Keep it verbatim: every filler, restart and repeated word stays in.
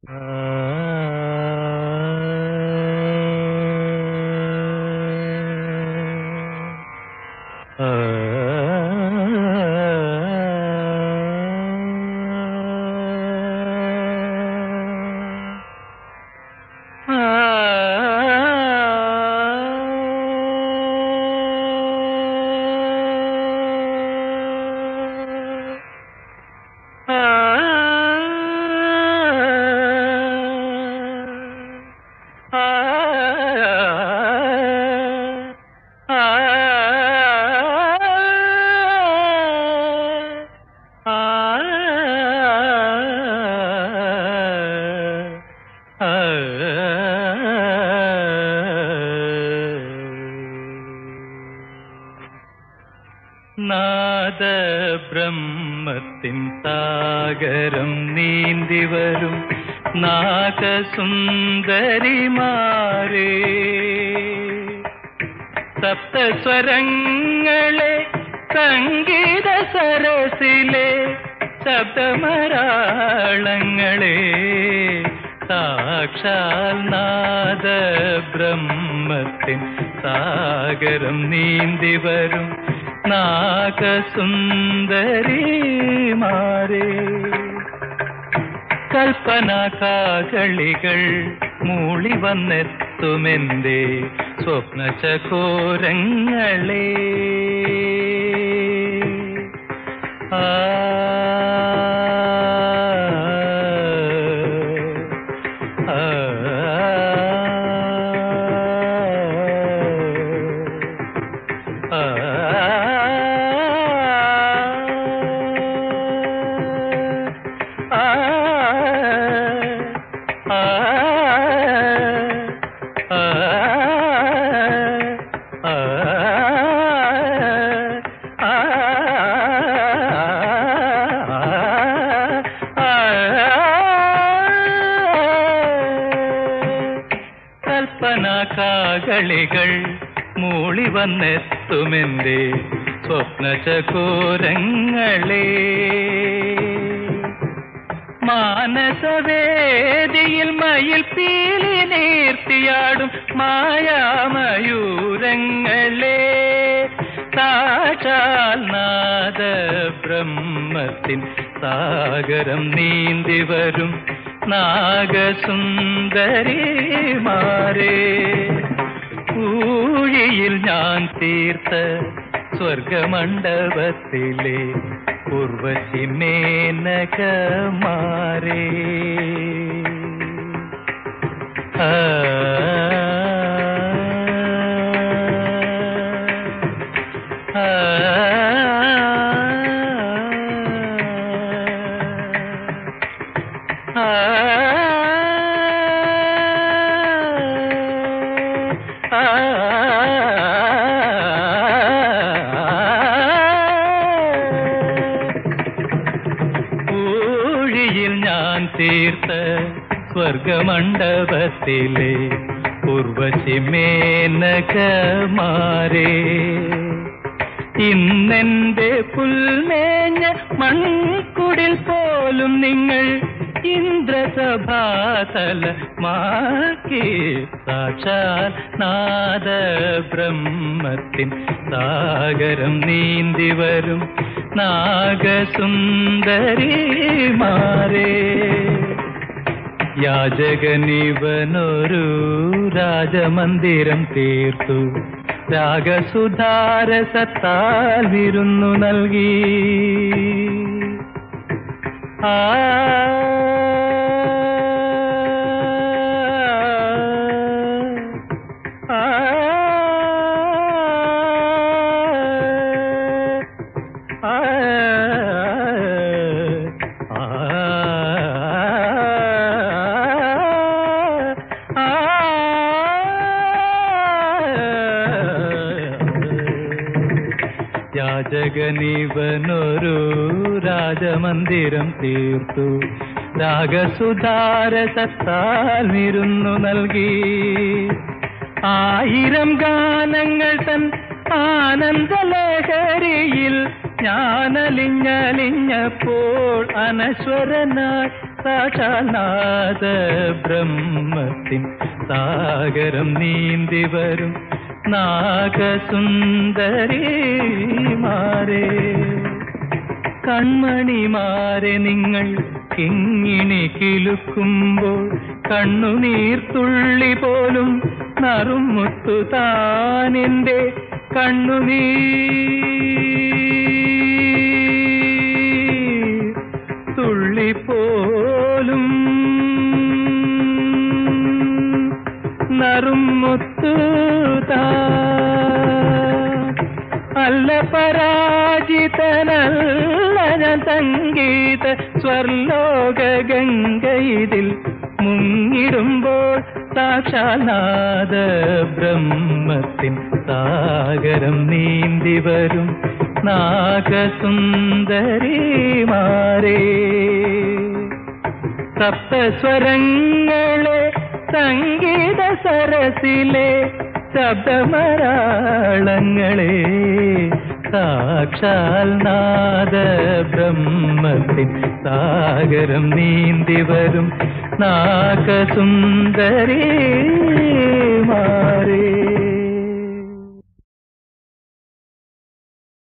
നാദ ബ്രഹ്മത്തിൻ സാഗരം നീന്തി വരും നാഗസുന്ദരിമാരേ, സപ്തസ്വരങ്ങളെ സംഗീത സരസിലെ ശബ്ദമരാളങ്ങളെ, സാക്ഷാൽ നാദ ബ്രഹ്മത്തിൻ സാഗരം നീന്തി വരും നാഗസുന്ദരിമാരേ. കൽപ്പനാ കാകളികൾ മൂളി വന്നെത്തുമെന്തേ സ്വപ്നചകോരങ്ങളെ. ആ കാകളികൾ മൂളി വന്നെത്തുമെന്തേ സ്വപ്നചകോരങ്ങളെ. മാനസവേദിയിൽ മയിൽ പീലി നീർത്തിയാടും മായാമയൂരങ്ങളെ, സാക്ഷാൽ നാദ ബ്രഹ്മത്തിൻ സാഗരം നീന്തി വരും നാഗസുന്ദരിമാരേ. ഊഴിയിൽ ഞാൻ തീർത്ത സ്വർഗമണ്ഡപത്തിലെ ഉർവശി മേനകമാരേ. ആ ഊഴിയിൽ ഞാൻ തീർത്ത സ്വർഗമണ്ഡപത്തിലെ ഉർവശി മേനകമാരേ. ഇന്നെന്റെ പുൽമേഞ്ഞ മൺകുടിൽ പോലും നിങ്ങൾ ഇന്ദ്രസഭാതലമാക്കി, സാക്ഷാൽ നാദ ബ്രഹ്മത്തിൻ സാഗരം നീന്തി വരും നാഗസുന്ദരിമാരേ. യാചകനിവനൊരു രാജമന്ദിരം തീർത്തു, രാഗസുധാരസത്താൽ വിരുന്നു നൽകി. ആ യാചകനിവനൊരു രാജമന്ദിരം തീർത്തു, രാഗസുധാരസത്താൽ വിരുന്നു നൽകി. ആയിരം ഗാനങ്ങൾ തൻ ആനന്ദലഹരിയിൽ ഞാനലിഞ്ഞലിഞ്ഞപ്പോൾ അനശ്വരനായി സാക്ഷാൽനാഥ ബ്രഹ്മത്തിൻ സാഗരം നീന്തി വരും നാഗസുന്ദരിമാരെ. കൺമണിമാരെ നിങ്ങൾ കിങ്ങിണി കിലുക്കുമ്പോൾ കണ്ണുനീർത്തുള്ളി പോലും നറുമുത്തു താനെന്റെ കണ്ണുനീർ തുള്ളി പോലും നറുമുത്തു അല്ല പരാജിതനല്ല ഞാൻ സംഗീത സ്വർലോക ഗംഗയിതിൽ മുങ്ങിടുമ്പോൾ സാക്ഷാൽനാഥ ബ്രഹ്മത്തിൻ സാഗരം നീന്തി വരും നാഗസുന്ദരിമാരെ. സപ്തസ്വരങ്ങളെ സംഗീത സരസിലെ ശബ്ദമരാളങ്ങളെ സാക്ഷാൽനാഥ ബ്രഹ്മത്തിൻ സാഗരം നീന്തി വരും നാഗസുന്ദരി